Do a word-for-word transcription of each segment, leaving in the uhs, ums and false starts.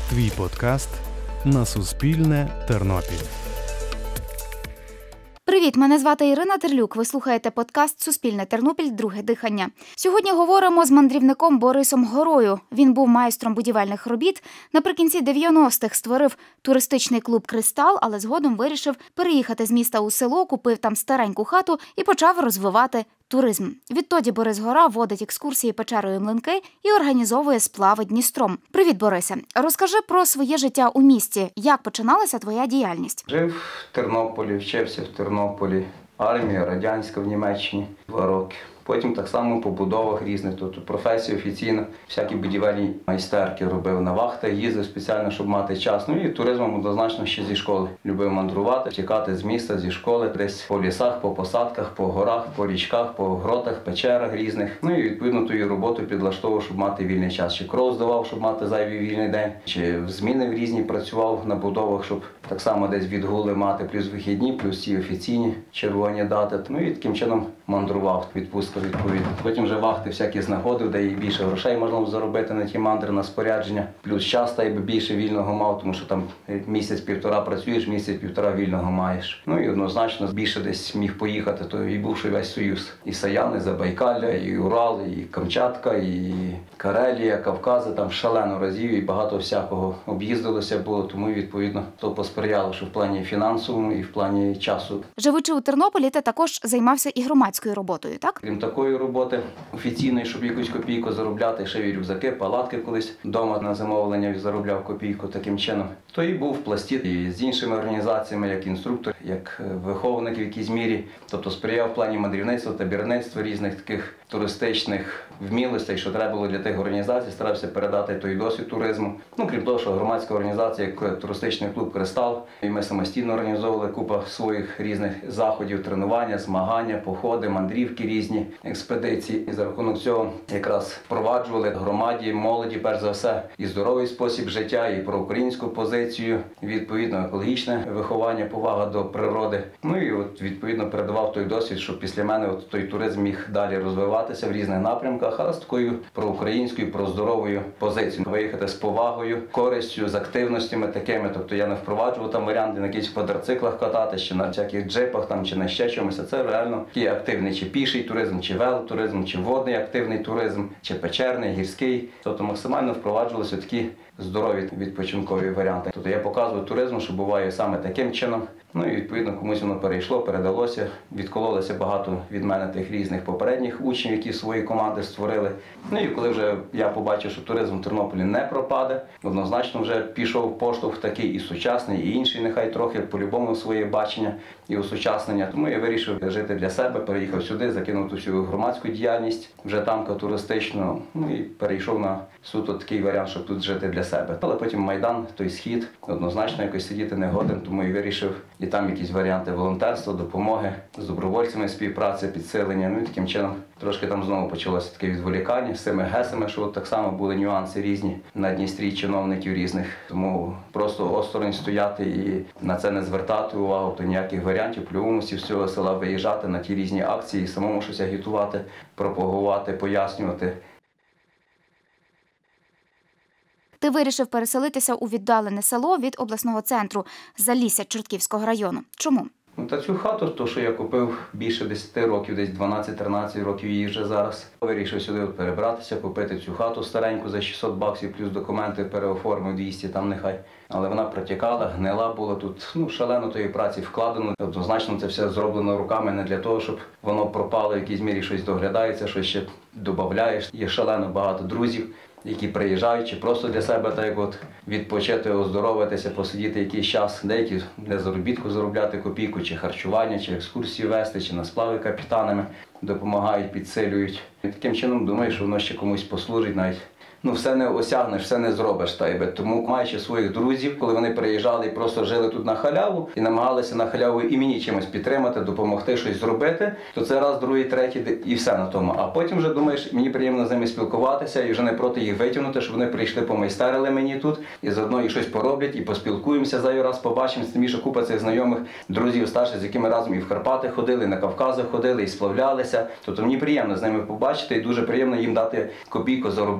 Твій подкаст на Суспільне Тернопіль. Привіт, мене звати Ірина Терлюк. Ви слухаєте подкаст «Суспільне Тернопіль. Друге дихання». Сьогодні говоримо з мандрівником Борисом Горою. Він був майстром будівельних робіт. Наприкінці дев'яностих створив туристичний клуб «Кристал», але згодом вирішив переїхати з міста у село, купив там стареньку хату і почав розвивати туризм. Відтоді Борис Гора водить екскурсії печерою Млинки і організовує сплави Дністром. Привіт, Борисе. Розкажи про своє життя у місті. Як починалася твоя діяльність? Жив в Тернополі, вчився в Тернополі. Армія радянська в Німеччині два роки. Потім так само по будовах різних, тобто професія офіційна, всякі будівельні майстерки робив на вахтах, їздив спеціально, щоб мати час. Ну і туризмом однозначно ще зі школи. Любив мандрувати, тікати з міста, зі школи, десь по лісах, по посадках, по горах, по річках, по гротах, печерах різних. Ну і відповідно ту роботу підлаштовував, щоб мати вільний час. Чи кров здавав, щоб мати зайвий вільний день, чи в зміни в різні працював на будовах, щоб так само десь відгули мати, плюс вихідні, плюс ці офіційні червоні дати. Ну і таким чином мандрував, відпустка відповідно. Потім вже вахти всякі знаходив, де і більше грошей можна заробити на ті мандри, на спорядження. Плюс час та й більше вільного мав, тому що там місяць-півтора працюєш, місяць-півтора вільного маєш. Ну і однозначно більше десь міг поїхати, то і бувши весь Союз. І Саяни, Забайкалля, і Урал, і Камчатка, і Карелія, Кавкази, там шалено разів і багато всякого об'їздилося було, тому відповідно то посприяло, що в плані фінансовому і в плані часу. Живучи у Тернополі, ти також займався і громадською роботою, так? Крім такої роботи офіційної, щоб якусь копійку заробляти, ще й рюкзаки, палатки колись вдома на замовлення заробляв копійку таким чином. То і був в пласті і з іншими організаціями, як інструктор, як виховник в якійсь мірі. Тобто сприяв в плані мандрівництва, табірництва, різних таких туристичних вмілостей, що треба було для тих організацій, старався передати той досвід туризму. Ну, крім того, що громадська організація, як туристичний клуб «Кристал», і ми самостійно організовували купу своїх різних заходів, тренування, змагання, походи, мандрівки різні, експедиції. І за рахунок цього якраз впроваджували громаді, молоді, перш за все, і здоровий спосіб життя, і про українську позицію, відповідно, екологічне виховання, повага до природи. Ну і от, відповідно, передавав той досвід, щоб після мене от той туризм міг далі розвиватися в різних напрямках, але з такою проукраїнською, проздоровою позицією. Виїхати з повагою, користю, з активностями такими. Тобто я не впроваджував там варіанти на якихось квадроциклах кататися, чи на всяких джипах, там, чи на ще чомусь. Це реально такий активний, чи піший туризм, чи велотуризм, чи водний активний туризм, чи печерний, гірський. Тобто максимально впроваджувалися такі здорові відпочинкові варіанти. Тобто я показую туризм, що буває саме таким чином. Ну і відповідно комусь воно перейшло, передалося, відкололося багато від мене тих різних попередніх учнів, які свої команди створили. Ну і коли вже я побачив, що туризм в Тернополі не пропаде, однозначно вже пішов поштовх такий і сучасний, і інший, нехай трохи по-любому своє бачення і осучаснення. Тому я вирішив жити для себе, переїхав сюди, закинув ту всю громадську діяльність, вже тамка туристичну, ну і перейшов на суто такий варіант, щоб тут жити для себе. Але потім Майдан, той схід, однозначно якось сидіти не годен, тому і вирішив і там якісь варіанти волонтерства, допомоги, з добровольцями співпраці, підсилення. Ну і таким чином трошки там знову почалося таке відволікання з цими гесами, що от так само були нюанси різні на Дністрі чиновників різних. Тому просто осторонь стояти і на це не звертати увагу, то ніяких варіантів, по-любому з всього села виїжджати на ті різні акції, самому щось агітувати, пропагувати, пояснювати. Ти вирішив переселитися у віддалене село від обласного центру Залісся Чортківського району. Чому? Ну, та цю хату, то, що я купив більше десяти років, десь дванадцять-тринадцять років її вже зараз. Вирішив сюди от перебратися, купити цю хату стареньку за шістсот баксів, плюс документи переоформив двісті, там нехай. Але вона протікала, гнила була тут, ну, шалено тої праці вкладено. Однозначно це все зроблено руками не для того, щоб воно пропало, в якійсь мірі щось доглядається, щось ще додаєш. Є шалено багато друзів, які приїжджають, чи просто для себе так як от відпочити, оздоровитися, посидіти якийсь час, деякі для заробітку заробляти копійку, чи харчування, чи екскурсії вести, чи на сплави капітанами допомагають, підсилюють. І таким чином думаю, що воно ще комусь послужить навіть. Ну, все не осягнеш, все не зробиш. Та, тому, маючи своїх друзів, коли вони приїжджали і просто жили тут на халяву, і намагалися на халяву і мені чимось підтримати, допомогти, щось зробити, то це раз, другий, третій, і все на тому. А потім вже думаєш, мені приємно з ними спілкуватися, і вже не проти їх витягнути, щоб вони прийшли, помайстерили мені тут, і заодно і щось пороблять, і поспілкуємося зайвий раз, побачимо. Тим більше купа цих знайомих, друзів старших, з якими разом і в Карпати ходили, і на Кавкази ходили, і сплавлялися. Тобто мені приємно з ними побачити, і дуже приємно їм дати копійку заробити. Це не то,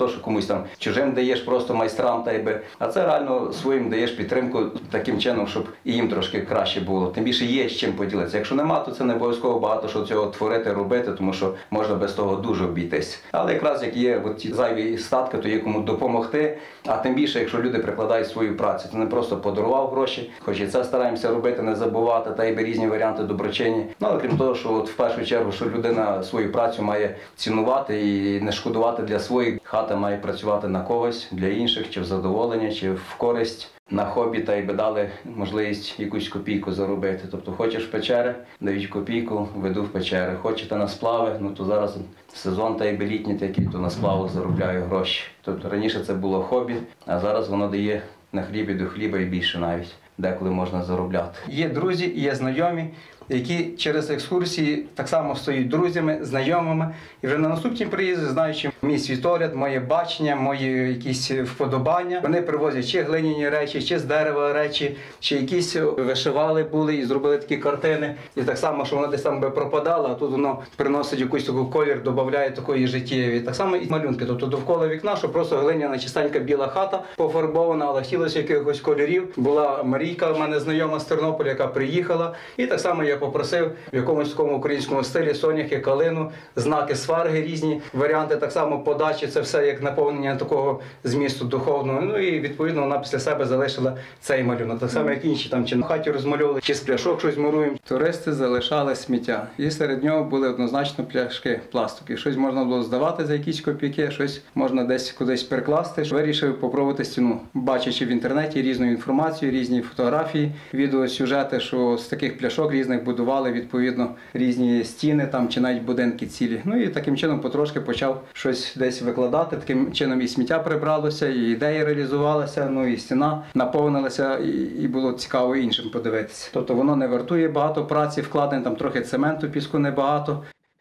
те, що комусь там чужим даєш просто майстрам, та й а це реально своїм даєш підтримку таким чином, щоб і їм трошки краще було. Тим більше є з чим поділитися. Якщо нема, то це не обов'язково багато що цього творити, робити, тому що можна без того дуже обійтись. Але якраз як є от ті зайві статки, то є кому допомогти, а тим більше, якщо люди прикладають свою працю, то не просто подарував гроші, хоч і це стараємося робити, не забувати, та й різні варіанти доброчинні. Ну, але крім того, що от в першу чергу, що людина свою працю має цінувати і не шкодувати для своїх, хата має працювати на когось, для інших, чи в задоволення, чи в користь. На хобі та й би дали можливість якусь копійку заробити. Тобто хочеш в печери, дають копійку, веду в печери. Хочете на сплави, ну то зараз сезон та й би літній такий, то на сплавах заробляю гроші. Тобто раніше це було хобі, а зараз воно дає на хлібі до хліба і більше навіть. Деколи можна заробляти. Є друзі, є знайомі, які через екскурсії так само стають друзями, знайомими. І вже на наступні приїзди, знаючи мій світогляд, моє бачення, мої якісь вподобання, вони привозять чи глиняні речі, чи з дерева речі, чи якісь вишивали були і зробили такі картини. І так само, що воно десь там би пропадало, а тут воно приносить якийсь такий колір, додає такої життєві. Так само і малюнки. Тобто довкола вікна, що просто глиняна чистенька біла хата пофарбована, але хотілося якихось кольорів. Була Марійка, в мене знайома з Тернополя, яка приїхала. І так само я попросив в якомусь такому українському стилі соняхи, калину, знаки сварги, різні варіанти, так само подачі, це все як наповнення такого змісту духовного. Ну і відповідно вона після себе залишила цей малюнок. Так само як інші там чи на хаті розмальовували, чи з пляшок щось муруємо. Туристи залишали сміття. І серед нього були однозначно пляшки пластику. Щось можна було здавати за якісь копійки, щось можна десь кудись перекласти. Вирішив попробувати стіну. Бачачи в інтернеті різну інформацію, різні фотографії, відеосюжети, що з таких пляшок різних будували відповідно різні стіни там чи навіть будинки цілі. Ну і таким чином потрошки почав щось десь викладати. Таким чином і сміття прибралося, і ідея реалізувалася, ну і стіна наповнилася, і, і було цікаво іншим подивитися. Тобто воно не вартує багато праці, вкладень, там трохи цементу, піску небагато.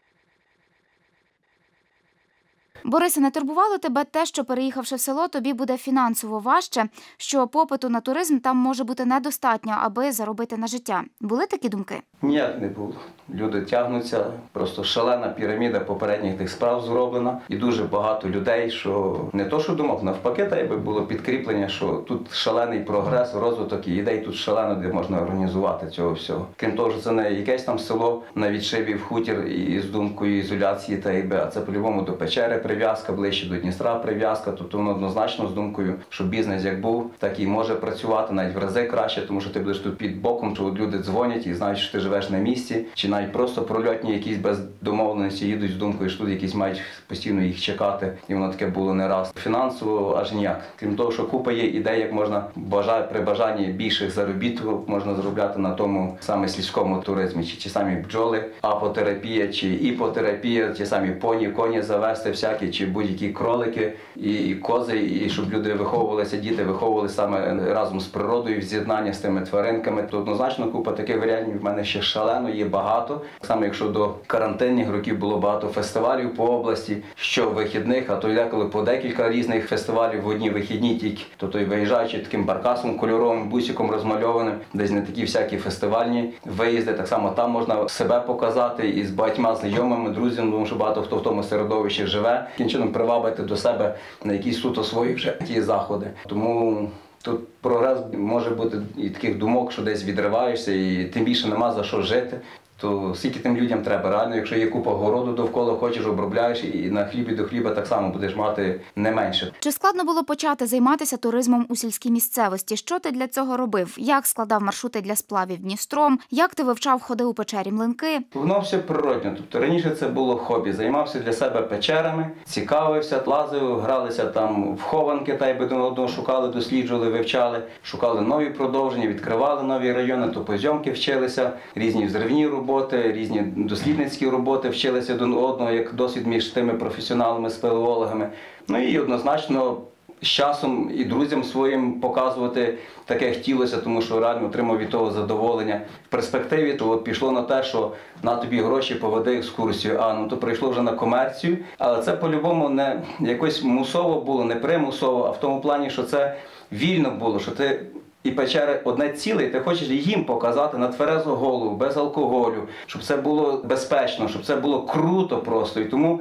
Борисе, не турбувало тебе те, що, переїхавши в село, тобі буде фінансово важче, що попиту на туризм там може бути недостатньо, аби заробити на життя? Були такі думки? Ніяк не було. Люди тягнуться, просто шалена піраміда попередніх тих справ зроблена. І дуже багато людей, що не то, що думав, навпаки, та якби було підкріплення, що тут шалений прогрес, розвиток і ідей тут шалено, де можна організувати цього всього. Крім того, що це не якесь там село на відшибі в хутір і з думкою ізоляції та якби, а це по-любому до печери прив'язка, ближче до Дністра прив'язка, тобто воно однозначно з думкою, що бізнес як був, так і може працювати навіть в рази краще, тому що ти будеш тут під боком, що люди дзвонять і знають, що ти живеш на місці, чи навіть просто прольотні якісь без домовленості їдуть з думкою, що тут якісь мають постійно їх чекати, і воно таке було не раз. Фінансово аж ніяк. Крім того, що купа є ідей, як можна бажати, при бажанні більших заробітків можна заробляти на тому саме сільському туризмі, чи ті самі бджоли, апотерапія, чи іпотерапія, ті самі поні, коні завести всякі, чи будь-які кролики і кози, і щоб люди виховувалися, діти виховувалися саме разом з природою, в з'єднання з тими тваринками. То однозначно купа таких варіантів в мене ще шалено, є багато. Саме якщо до карантинних років було багато фестивалів по області, що вихідних, а то й деколи по декілька різних фестивалів в одні вихідні тільки. Тобто і виїжджаючи таким баркасом кольоровим, бусиком розмальованим, десь не такі всякі фестивальні виїзди, так само там можна себе показати і з багатьма знайомими, друзями, тому що багато хто в тому середовищі живе. Таким чином привабити до себе на якісь суто свої вже ті заходи. Тому тут прогрес може бути і таких думок, що десь відриваєшся, і тим більше нема за що жити. То скільки тим людям треба? Реально, якщо є купа городу довкола, хочеш, обробляєш, і на хлібі до хліба так само будеш мати не менше. Чи складно було почати займатися туризмом у сільській місцевості? Що ти для цього робив? Як складав маршрути для сплавів Дністром? Як ти вивчав ходи у печері Млинки? Воно все природно. Тобто раніше це було хобі. Займався для себе печерами, цікавився, лазив, гралися там в хованки, та й би одного шукали, досліджували, вивчали, шукали нові продовження, відкривали нові райони, то позйомки вчилися, різні взривні роботи. Роботи, різні дослідницькі роботи, вчилися один одного, як досвід між тими професіоналами, спелеологами. Ну і однозначно з часом і друзям своїм показувати таке хотілося, тому що реально отримав від того задоволення. В перспективі то от пішло на те, що на тобі гроші, поведи екскурсію, а ну то прийшло вже на комерцію. Але це по-любому не якось мусово було, не примусово, а в тому плані, що це вільно було, що ти і печери одне ціле, і ти хочеш їм показати на тверезу голову, без алкоголю, щоб це було безпечно, щоб це було круто просто. І тому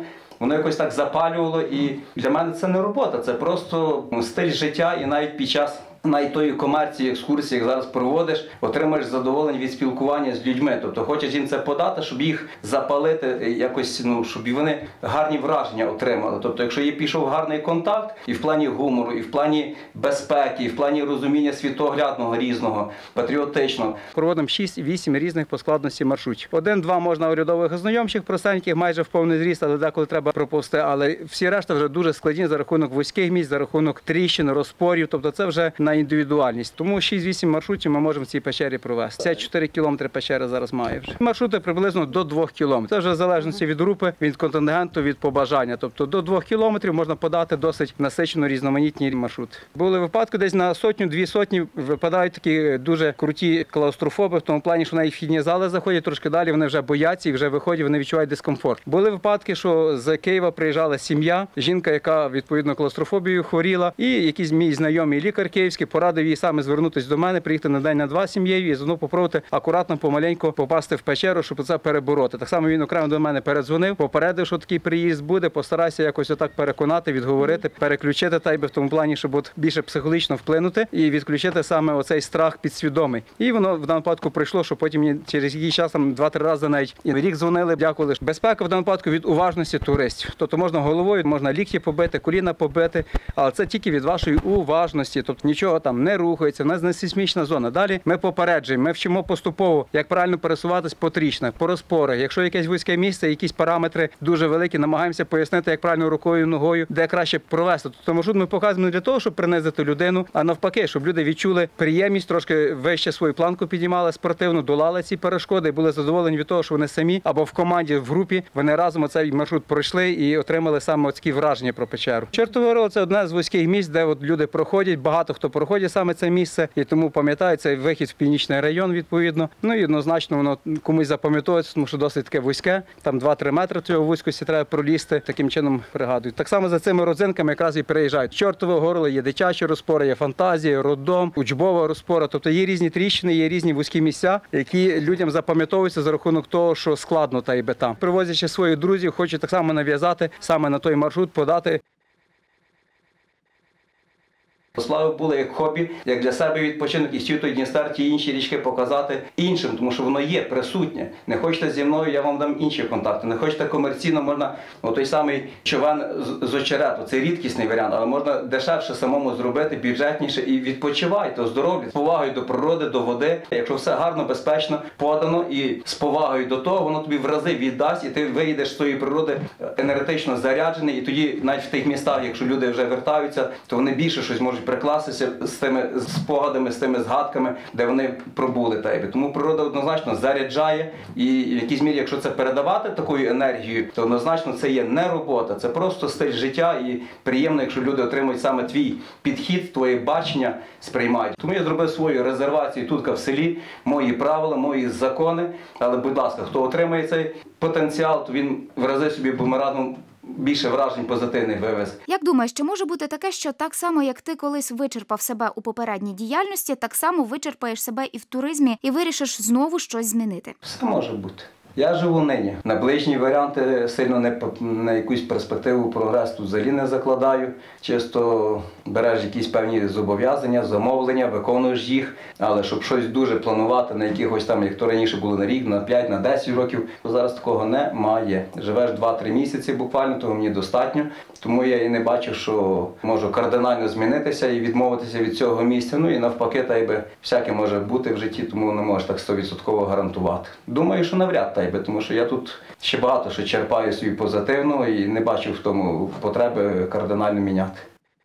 воно якось так запалювало. І для мене це не робота, це просто стиль життя. І навіть під час навіть тої комерції, екскурсії, як зараз проводиш, отримаєш задоволення від спілкування з людьми. Тобто хочеш їм це подати, щоб їх запалити якось, ну, щоб вони гарні враження отримали. Тобто, якщо є пішов гарний контакт і в плані гумору, і в плані безпеки, і в плані розуміння світоглядного різного, патріотичного. Проводимо шість-вісім різних по складності маршрутів. Один-два можна урядових ознайомчих, простеньких, майже в повний зріст, але деколи треба проповзти. Але всі решта вже дуже складні за рахунок вузьких місць, за рахунок тріщин, розпорів. Тобто це вже на індивідуальність. Тому шість-вісім маршрутів ми можемо в цій печері провести. Це чотири кілометри печера зараз має вже. Маршрути приблизно до двох кілометрів. Це вже в залежності від групи, від контингенту, від побажання. Тобто до двох кілометрів можна подати досить насичено різноманітні маршрути. Були випадки, десь на сотню-дві сотні випадають такі дуже круті клаустрофоби, в тому плані, що навіть вхідні зали заходять, трошки далі вони вже бояться і вже виходять, вони відчувають дискомфорт. Були випадки, що з Києва приїжджала сім'я, жінка, яка відповідно клаустрофобією хворіла, і якийсь мій знайомий лікар київський порадив їй саме звернутися до мене, приїхати на день на два сім'єю і знову попробувати акуратно, помаленьку попасти в печеру, щоб це перебороти. Так само він окремо до мене передзвонив, попередив, що такий приїзд буде, постарайся якось отак переконати, відговорити, переключити, та й би в тому плані, щоб от більше психологічно вплинути і відключити саме оцей страх підсвідомий. І воно в даному випадку прийшло, що потім через якийсь час, там два-три рази навіть і рік дзвонили, дякували. Безпека в даному випадку від уважності туристів. Тобто можна головою, можна лікті побити, коліна побити, але це тільки від вашої уважності. Тобто нічого там не рухається, в нас не сейсмічна зона. Далі ми попереджуємо, ми вчимо поступово, як правильно пересуватись по тріщинах, по розпорах. Якщо якесь вузьке місце, якісь параметри дуже великі, намагаємося пояснити, як правильно рукою, ногою, де краще провести. Тобто маршрут ми показуємо не для того, щоб принизити людину, а навпаки, щоб люди відчули приємність, трошки вище свою планку підіймали спортивно, долали ці перешкоди і були задоволені від того, що вони самі або в команді, в групі, вони разом оцей маршрут пройшли і отримали саме такі враження про печеру. Чортове Горло – це одне з вузьких місць, де от люди проходять, багато хто проходить саме це місце, і тому пам'ятають цей вихід в північний район, відповідно. Ну і однозначно воно комусь запам'ятовується, тому що досить таке вузьке, там два-три метри цього вузькості треба пролізти, таким чином пригадують. Так само за цими родзинками якраз і переїжджають. Чортове Горло, є дитячі розпори, є фантазія, роддом, учбова розпора. Тобто є різні тріщини, є різні вузькі місця, які людям запам'ятовуються за рахунок того, що складно та й би там. Привозячи своїх друзів, хочуть так само нав'язати саме на той маршрут, подати. Слави було як хобі, як для себе відпочинок, і всі той Дністер, ті інші річки показати іншим, тому що воно є присутнє. Не хочете зі мною, я вам дам інші контакти. Не хочете комерційно, можна той самий човен з очерету, це рідкісний варіант, але можна дешевше самому зробити, бюджетніше і відпочивайте, оздоровлюйте, з повагою до природи, до води. Якщо все гарно, безпечно подано і з повагою до того, воно тобі в рази віддасть, і ти виїдеш з тої природи енергетично заряджений, і тоді навіть в тих містах, якщо люди вже вертаються, то вони більше щось можуть прикластися з тими спогадами, з тими згадками, де вони пробули тебе. Тому природа однозначно заряджає, і в якійсь мірі, якщо це передавати такою енергією, то однозначно це є не робота, це просто стиль життя, і приємно, якщо люди отримують саме твій підхід, твоє бачення, сприймають. Тому я зробив свою резервацію тут в селі, мої правила, мої закони, але, будь ласка, хто отримає цей потенціал, то він в рази собі бумерангом більше вражень позитивних вивез. Як думаєш, чи може бути таке, що так само, як ти колись вичерпав себе у попередній діяльності, так само вичерпаєш себе і в туризмі, і вирішиш знову щось змінити? Все може бути. Я живу нині. На ближні варіанти сильно не на якусь перспективу прогрес тут взагалі не закладаю. Чисто береш якісь певні зобов'язання, замовлення, виконуєш їх, але щоб щось дуже планувати на якихось там, як то раніше було на рік, на п'ять, на десять років, то зараз такого немає. Живеш два-три місяці буквально, того мені достатньо. Тому я і не бачу, що можу кардинально змінитися і відмовитися від цього місця. Ну і навпаки, та й би всяке може бути в житті, тому не можеш так сто відсотків гарантувати. Думаю, що навряд та й би, тому що я тут ще багато що черпаю собі позитивно і не бачу в тому потреби кардинально міняти.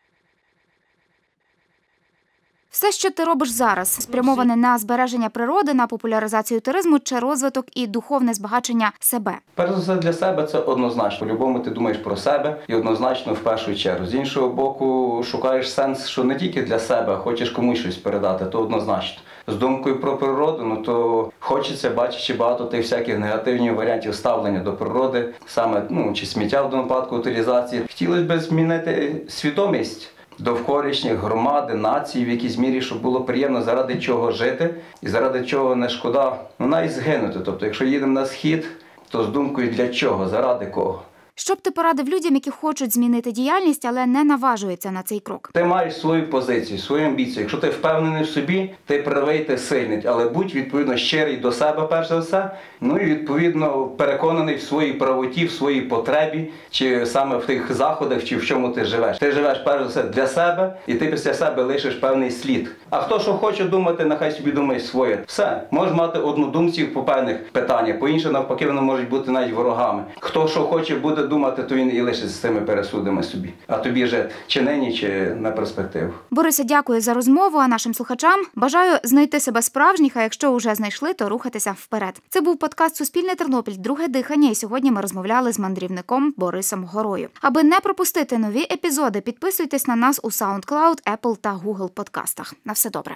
Все, що ти робиш зараз, спрямоване на збереження природи, на популяризацію туризму чи розвиток і духовне збагачення себе? Перш за все для себе це однозначно. По-любому ти думаєш про себе і однозначно в першу чергу. З іншого боку, шукаєш сенс, що не тільки для себе, а хочеш комусь щось передати, то однозначно. З думкою про природу, ну то хочеться, бачачи багато тих всяких негативних варіантів ставлення до природи, саме, ну, чи сміття в даному випадку, утилізації. Хотілося б змінити свідомість довколишніх громади, націй в якійсь мірі, щоб було приємно, заради чого жити і заради чого не шкода, ну, навіть згинути. Тобто, якщо їдемо на схід, то з думкою для чого, заради кого. Що б ти порадив людям, які хочуть змінити діяльність, але не наважуються на цей крок? Ти маєш свою позицію, свою амбіцію. Якщо ти впевнений в собі, ти правий, ти сильний, але будь, відповідно, щирий до себе, перш за все, ну і, відповідно, переконаний в своїй правоті, в своїй потребі, чи саме в тих заходах, чи в чому ти живеш. Ти живеш, перш за все, для себе, і ти після себе лишиш певний слід. А хто що хоче думати, нехай собі думає своє. Все. Можеш мати однодумців по певних питаннях, по інших, навпаки, вони можуть бути навіть ворогами. Хто що хоче буде думати, то він і лишиться з цими пересудами собі. А тобі жити чи нині, чи на перспективу. Борисе, дякую за розмову, а нашим слухачам бажаю знайти себе справжніх, а якщо вже знайшли, то рухатися вперед. Це був подкаст «Суспільне Тернопіль. Друге дихання», і сьогодні ми розмовляли з мандрівником Борисом Горою. Аби не пропустити нові епізоди, підписуйтесь на нас у SoundCloud, Apple та Google подкастах. На все добре.